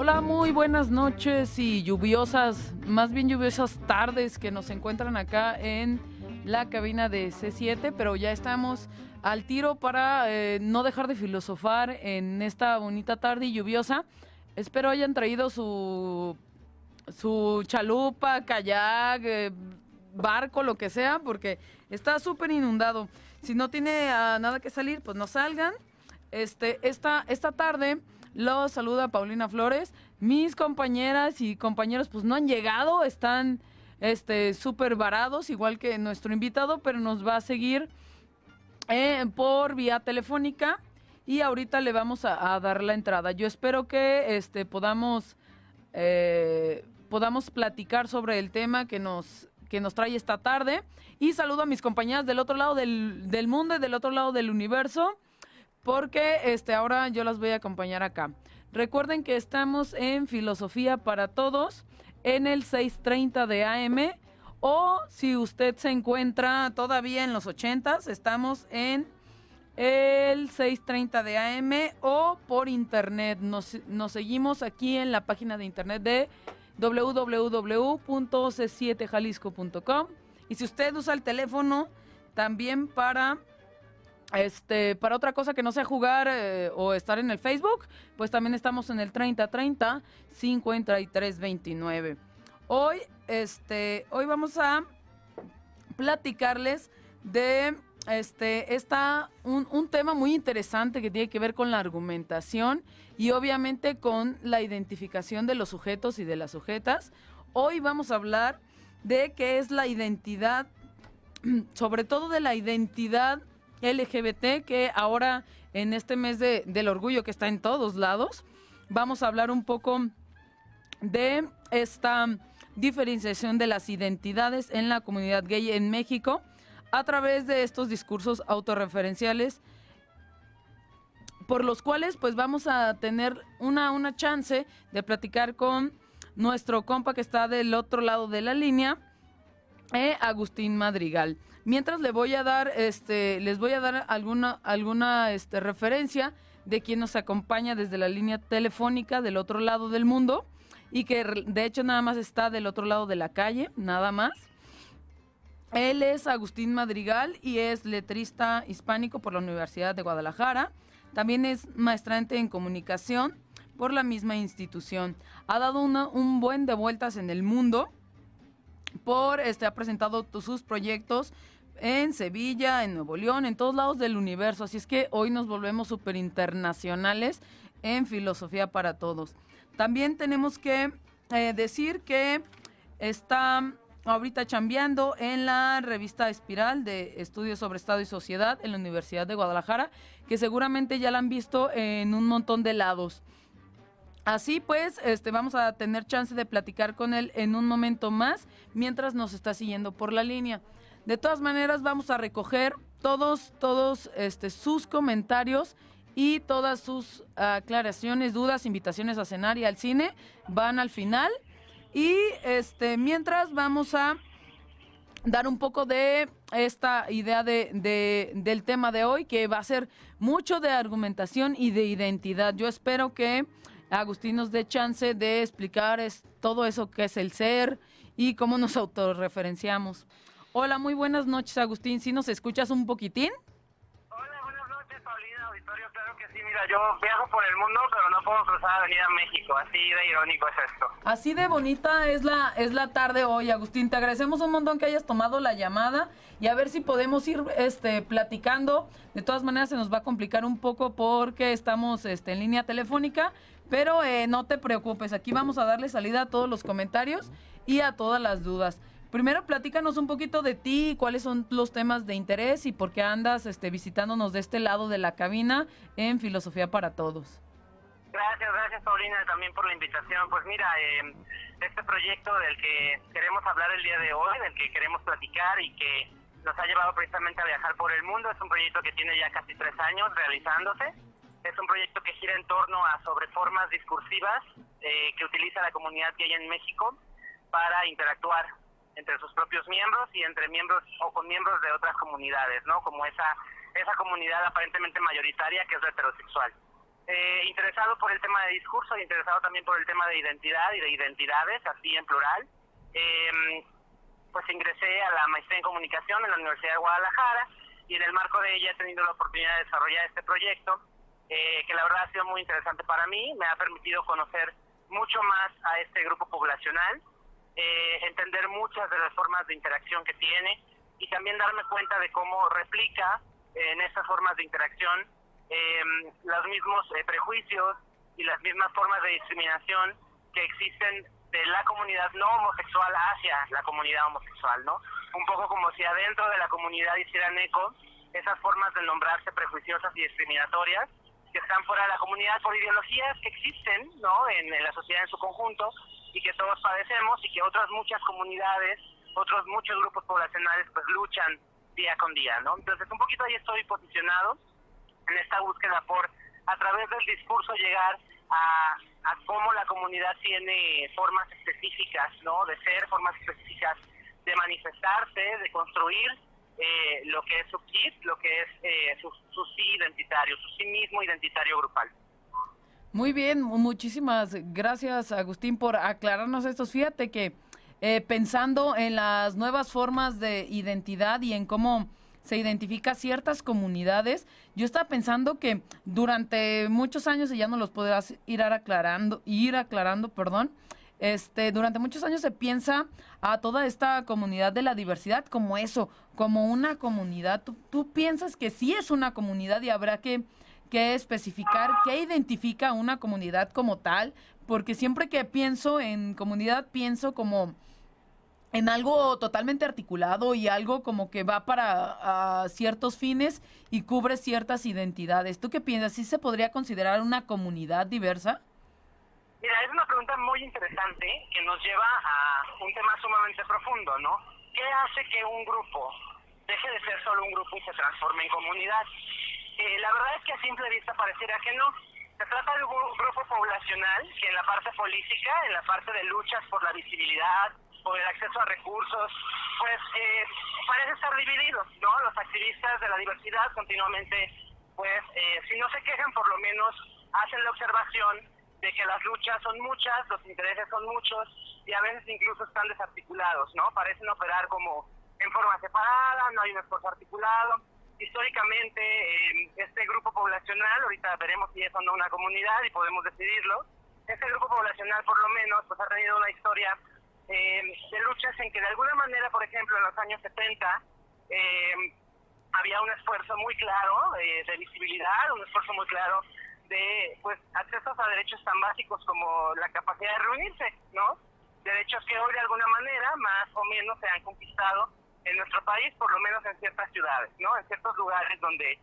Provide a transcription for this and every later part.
Hola, muy buenas noches y lluviosas, más bien lluviosas tardes que nos encuentran acá en la cabina de C7, pero ya estamos al tiro para no dejar de filosofar en esta bonita tarde lluviosa. Espero hayan traído su chalupa, kayak, barco, lo que sea, porque está súper inundado. Si no tiene nada que salir, pues no salgan. Esta tarde los saluda Paulina Flores. Mis compañeras y compañeros pues no han llegado, están súper varados, igual que nuestro invitado, pero nos va a seguir por vía telefónica y ahorita le vamos a dar la entrada. Yo espero que podamos platicar sobre el tema que nos trae esta tarde. Y saludo a mis compañeras del otro lado del mundo y del otro lado del universo, porque ahora yo las voy a acompañar acá. Recuerden que estamos en Filosofía para Todos en el 630 de AM, o si usted se encuentra todavía en los 80s, estamos en el 630 de AM o por internet. Nos seguimos aquí en la página de internet de www.c7jalisco.com, y si usted usa el teléfono también para otra cosa que no sea jugar o estar en el Facebook, pues también estamos en el 3030-5329. Hoy vamos a platicarles de un tema muy interesante que tiene que ver con la argumentación y obviamente con la identificación de los sujetos y de las sujetas. Hoy vamos a hablar de qué es la identidad, sobre todo de la identidad LGBT, que ahora en este mes del orgullo que está en todos lados, vamos a hablar un poco de esta diferenciación de las identidades en la comunidad gay en México a través de estos discursos autorreferenciales, por los cuales pues vamos a tener una chance de platicar con nuestro compa que está del otro lado de la línea, Agustín Madrigal. Mientras les voy a dar alguna referencia de quien nos acompaña desde la línea telefónica del otro lado del mundo, y que de hecho nada más está del otro lado de la calle, nada más. Él es Agustín Madrigal y es letrista hispánico por la Universidad de Guadalajara. También es maestrante en comunicación por la misma institución. Ha dado un buen de vueltas en el mundo. Ha presentado sus proyectos en Sevilla, en Nuevo León, en todos lados del universo. Así es que hoy nos volvemos súper internacionales en Filosofía para Todos. También tenemos que decir que está ahorita chambeando en la revista Espiral de Estudios sobre Estado y Sociedad en la Universidad de Guadalajara, que seguramente ya la han visto en un montón de lados. Así pues, vamos a tener chance de platicar con él en un momento más, mientras nos está siguiendo por la línea. De todas maneras, vamos a recoger todos sus comentarios y todas sus aclaraciones, dudas, invitaciones a cenar y al cine van al final. Y mientras vamos a dar un poco de esta idea del tema de hoy, que va a ser mucho de argumentación y de identidad. Yo espero que Agustín nos dé chance de explicar todo eso que es el ser y cómo nos autorreferenciamos. Hola, muy buenas noches, Agustín. ¿Sí nos escuchas un poquitín? Hola, buenas noches, Paulina, auditorio. Claro que sí. Mira, yo viajo por el mundo, pero no puedo cruzar Avenida México. Así de irónico es esto. Así de bonita es la tarde hoy, Agustín. Te agradecemos un montón que hayas tomado la llamada y a ver si podemos ir platicando. De todas maneras se nos va a complicar un poco porque estamos en línea telefónica, pero no te preocupes, aquí vamos a darle salida a todos los comentarios y a todas las dudas. Primero platícanos un poquito de ti, cuáles son los temas de interés y por qué andas visitándonos de este lado de la cabina en Filosofía para Todos. Gracias Paulina, también por la invitación. Pues mira, este proyecto del que queremos hablar el día de hoy, del que queremos platicar y que nos ha llevado precisamente a viajar por el mundo, es un proyecto que tiene ya casi 3 años realizándose. Es un proyecto que gira en torno a sobre formas discursivas que utiliza la comunidad gay en México para interactuar entre sus propios miembros y entre miembros o con miembros de otras comunidades, ¿no? Como esa comunidad aparentemente mayoritaria que es la heterosexual. interesado por el tema de discurso, interesado también por el tema de identidad y de identidades, así en plural. Pues ingresé a la maestría en comunicación en la Universidad de Guadalajara y en el marco de ella he tenido la oportunidad de desarrollar este proyecto, que la verdad ha sido muy interesante para mí, me ha permitido conocer mucho más a este grupo poblacional, entender muchas de las formas de interacción que tiene y también darme cuenta de cómo replica en estas formas de interacción los mismos prejuicios y las mismas formas de discriminación que existen de la comunidad no homosexual hacia la comunidad homosexual, ¿no? Un poco como si adentro de la comunidad hicieran eco esas formas de nombrarse prejuiciosas y discriminatorias que están fuera de la comunidad por ideologías que existen, ¿no? En la sociedad en su conjunto y que todos padecemos y que otras muchas comunidades, otros muchos grupos poblacionales pues luchan día con día, ¿no? Entonces un poquito ahí estoy posicionado en esta búsqueda por, a través del discurso, llegar a cómo la comunidad tiene formas específicas, ¿no? De ser, formas específicas de manifestarse, de construir lo que es su kit, lo que es su sí identitario, su sí mismo identitario grupal. Muy bien, muchísimas gracias, Agustín, por aclararnos esto. Fíjate que pensando en las nuevas formas de identidad y en cómo se identifica ciertas comunidades, yo estaba pensando que durante muchos años, y ya nos los podrás ir aclarando, durante muchos años se piensa a toda esta comunidad de la diversidad como eso, como una comunidad. ¿Tú piensas que sí es una comunidad y habrá que especificar qué identifica una comunidad como tal? Porque siempre que pienso en comunidad, pienso como en algo totalmente articulado y algo como que va para ciertos fines y cubre ciertas identidades. ¿Tú qué piensas? ¿Sí se podría considerar una comunidad diversa? Mira, es una pregunta muy interesante que nos lleva a un tema sumamente profundo, ¿no? ¿Qué hace que un grupo deje de ser solo un grupo y se transforme en comunidad? La verdad es que a simple vista pareciera que no. Se trata de un grupo poblacional que en la parte política, en la parte de luchas por la visibilidad, por el acceso a recursos, pues parece estar dividido, ¿no? Los activistas de la diversidad continuamente, pues, si no se quejan, por lo menos hacen la observación de que las luchas son muchas, los intereses son muchos y a veces incluso están desarticulados, ¿no? Parecen operar como en forma separada, no hay un esfuerzo articulado. Históricamente, este grupo poblacional, ahorita veremos si es o no una comunidad y podemos decidirlo, este grupo poblacional por lo menos pues ha tenido una historia de luchas en que de alguna manera, por ejemplo, en los años 70, había un esfuerzo muy claro de visibilidad, un esfuerzo muy claro de pues accesos a derechos tan básicos como la capacidad de reunirse, ¿no? Derechos que hoy de alguna manera más o menos se han conquistado en nuestro país, por lo menos en ciertas ciudades, ¿no? En ciertos lugares donde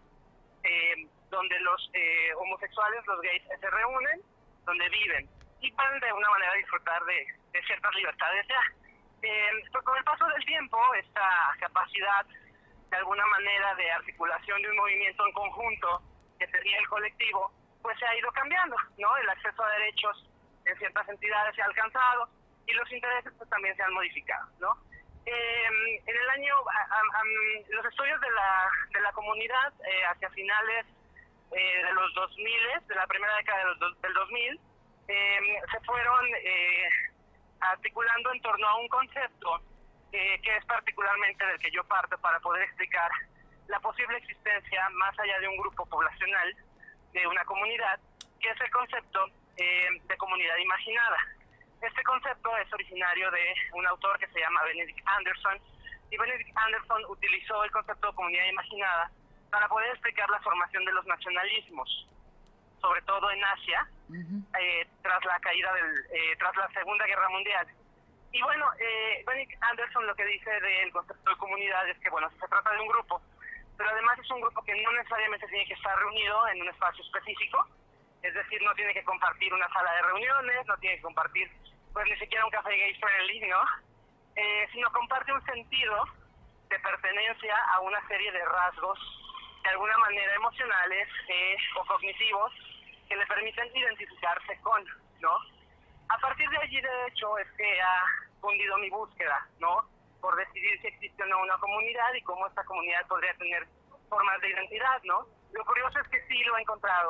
los homosexuales, los gays se reúnen, donde viven y pueden de una manera disfrutar de ciertas libertades ya. Pues con el paso del tiempo, esta capacidad de alguna manera de articulación de un movimiento en conjunto que tenía el colectivo, pues se ha ido cambiando, ¿no? El acceso a derechos en ciertas entidades se ha alcanzado y los intereses pues también se han modificado, ¿no? En el año, los estudios de la comunidad hacia finales de los 2000, de la primera década del 2000, se fueron articulando en torno a un concepto que es particularmente del que yo parto para poder explicar la posible existencia más allá de un grupo poblacional, de una comunidad, que es el concepto de comunidad imaginada. Este concepto es originario de un autor que se llama Benedict Anderson, y Benedict Anderson utilizó el concepto de comunidad imaginada para poder explicar la formación de los nacionalismos, sobre todo en Asia, tras la caída tras la Segunda Guerra Mundial. Y bueno, Benedict Anderson lo que dice del concepto de comunidad es que, bueno, se trata de un grupo, pero además es un grupo que no necesariamente tiene que estar reunido en un espacio específico, es decir, no tiene que compartir una sala de reuniones, no tiene que compartir pues ni siquiera un café gay friendly, ¿no? Sino comparte un sentido de pertenencia a una serie de rasgos de alguna manera emocionales o cognitivos que le permiten identificarse con, ¿no? A partir de allí, de hecho, es que ha fundido mi búsqueda, ¿no? Por decidir si existe o no una comunidad y cómo esta comunidad podría tener formas de identidad, ¿no? Lo curioso es que sí lo he encontrado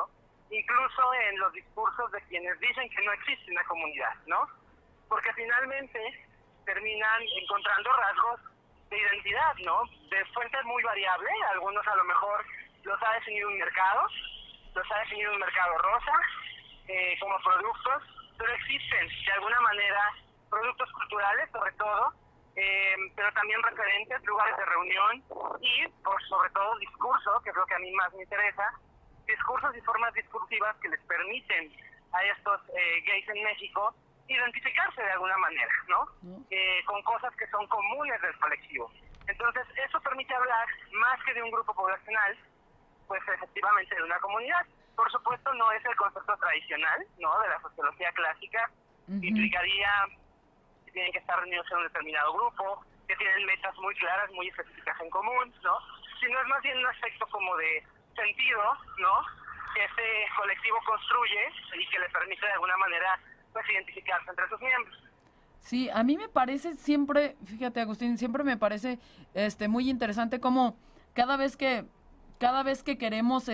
incluso en los discursos de quienes dicen que no existe una comunidad, ¿no? Porque finalmente terminan encontrando rasgos de identidad, ¿no? De fuentes muy variables, algunos a lo mejor los ha definido un mercado rosa, como productos, pero existen de alguna manera productos culturales sobre todo, pero también referentes, lugares de reunión y sobre todo discurso, que es lo que a mí más me interesa, discursos y formas discursivas que les permiten a estos gays en México identificarse de alguna manera, ¿no? Con cosas que son comunes del colectivo. Entonces, eso permite hablar más que de un grupo poblacional, pues efectivamente de una comunidad. Por supuesto, no es el concepto tradicional, ¿no?, de la sociología clásica. Implicaría que tienen que estar reunidos en un determinado grupo, que tienen metas muy claras, muy específicas en común, ¿no? Sino es más bien un aspecto como de sentido, ¿no?, que ese colectivo construye y que le permite de alguna manera, pues, identificarse entre sus miembros. Sí, a mí me parece siempre, fíjate, Agustín, siempre me parece muy interesante cómo cada vez que queremos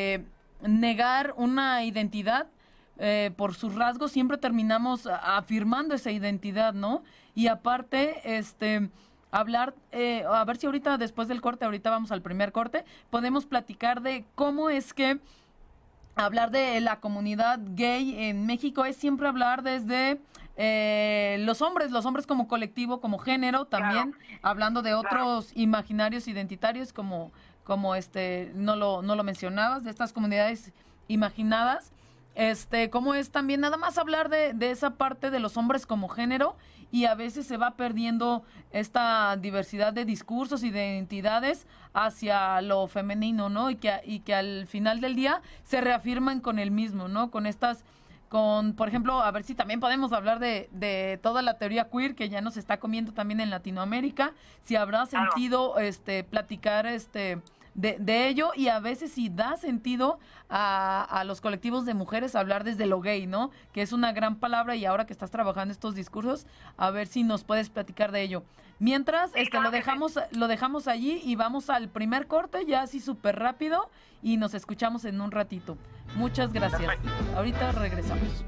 negar una identidad por sus rasgos, siempre terminamos afirmando esa identidad, ¿no? Y aparte, hablar, a ver si ahorita, después del corte, ahorita vamos al primer corte, podemos platicar de cómo es que hablar de la comunidad gay en México es siempre hablar desde los hombres como colectivo, como género, también hablando de otros imaginarios identitarios como no lo mencionabas, de estas comunidades imaginadas, cómo es también nada más hablar de esa parte de los hombres como género, y a veces se va perdiendo esta diversidad de discursos y de identidades hacia lo femenino, ¿no? Y que al final del día se reafirman con el mismo, ¿no? Por ejemplo, a ver si también podemos hablar de toda la teoría queer que ya nos está comiendo también en Latinoamérica, si habrá sentido platicar de ello, y a veces si da sentido a los colectivos de mujeres hablar desde lo gay, ¿no? Que es una gran palabra, y ahora que estás trabajando estos discursos, a ver si nos puedes platicar de ello. Mientras, lo dejamos allí y vamos al primer corte, ya así súper rápido, y nos escuchamos en un ratito. Muchas gracias. Perfecto. Ahorita regresamos.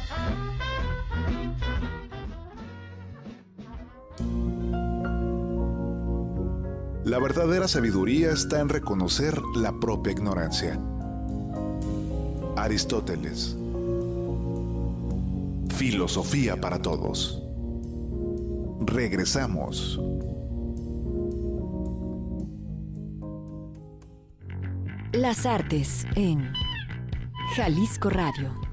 La verdadera sabiduría está en reconocer la propia ignorancia. Aristóteles. Filosofía para todos. Regresamos. Las artes en Jalisco Radio.